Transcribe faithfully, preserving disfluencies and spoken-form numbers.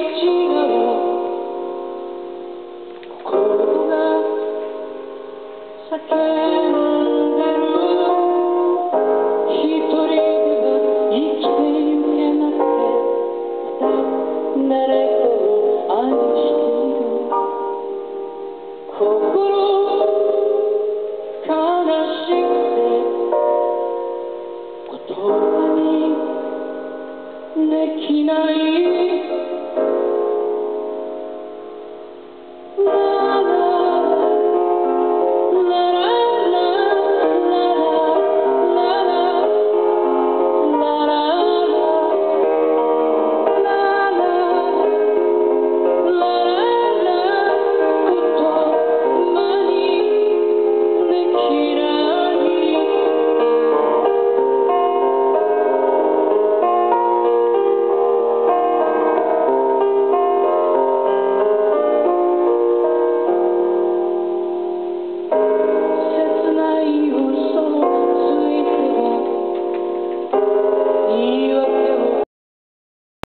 心が叫んでる。一人では生きてゆけなくて、また誰かを愛している。心悲しくて言葉にできない。